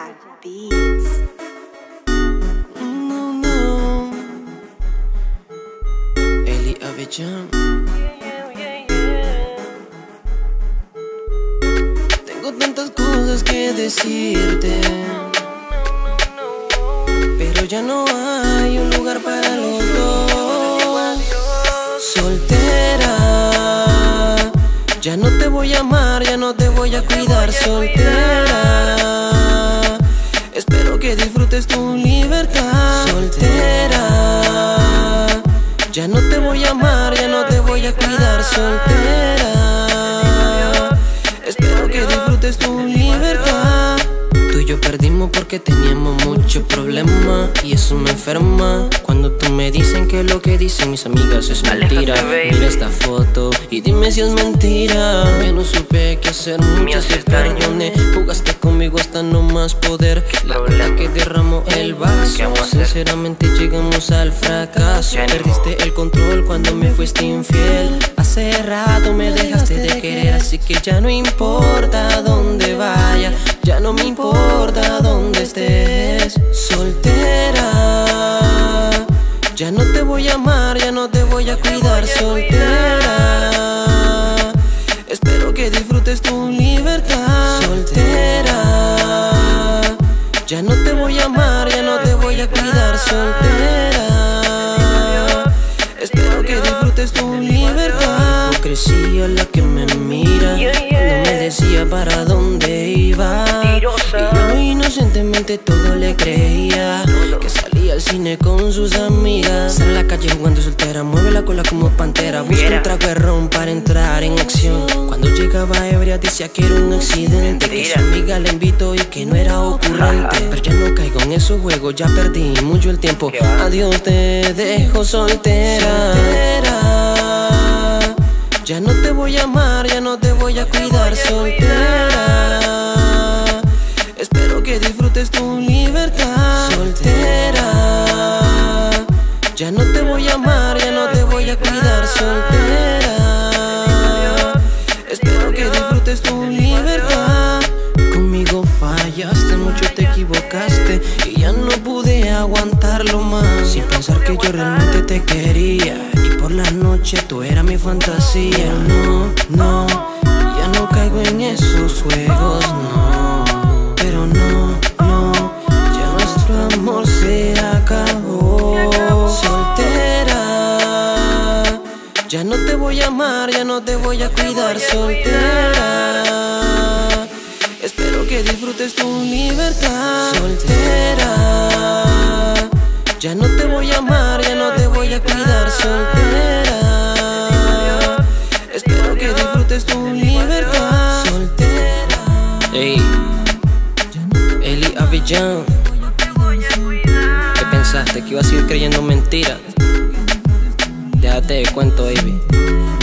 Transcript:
Jack Beats. No, no. Eli Avellán. Tengo tantas cosas que decirte, pero ya no hay un lugar para los dos. Soltera, ya no te voy a amar, ya no te voy a cuidar. Soltera, espero que disfrutes tu libertad. Soltera, ya no te voy a amar, ya no te voy a cuidar. Soltera, espero que disfrutes tu libertad. Tú y yo perdimos porque teníamos mucho problema, y eso me enferma. Cuando tú me dicen que lo que dicen mis amigas es mentira. Mira esta foto y dime si es mentira. Yo no supe qué hacer, muchas te perdoné. Jugaste conmigo hasta no más poder. La gota que derramó el vaso, sinceramente llegamos al fracaso. Perdiste el control cuando me fuiste infiel. Hace rato me dejaste de querer, así que ya no importa dónde vaya, ya no me importa dónde estés. Soltera, ya no te voy a amar, ya no te voy a cuidar. Soltera, espero que disfrutes tu libertad. Soltera, ya no te voy a amar, ya no te voy a cuidar. Soltera, espero que disfrutes tu libertad. Hipocresía la que me mira cuando me decía para dónde iba, y yo inocentemente todo le creía. Que salía al cine con sus amigas, sale a la calle jugando soltera, mueve la cola como pantera. Busca un trago de ron para entrar en acción. Cuando llegaba ebria decía que era un accidente, que su amiga le invitó y que no era ocurrente. Pero ya no caigo en esos juegos, ya perdí mucho el tiempo. Adiós, te dejo soltera. Ya no te voy a amar, ya no te voy a cuidar. Soltera, espero que disfrutes tu libertad. Soltera, ya no te voy a amar, ya no te voy a cuidar. Soltera, espero que disfrutes tu libertad. Conmigo fallaste, mucho te equivocaste, y ya no pude aguantarlo más. Sin pensar que yo realmente te quería, y por la noche tú eras mi fantasía. No, ya no caigo en esos juegos, no. Pero no, ya nuestro amor se acabó. Soltera, ya no te voy a amar, ya no te voy a cuidar. Soltera, espero que disfrutes tu libertad. Soltera, ya no te voy a amar, ya no te voy a cuidar. Soltera, espero que disfrutes tu libertad. Soltera. Ey, Eli Avellán, ¿qué pensaste? ¿Que iba a seguir creyendo mentiras? Déjate de cuento, baby.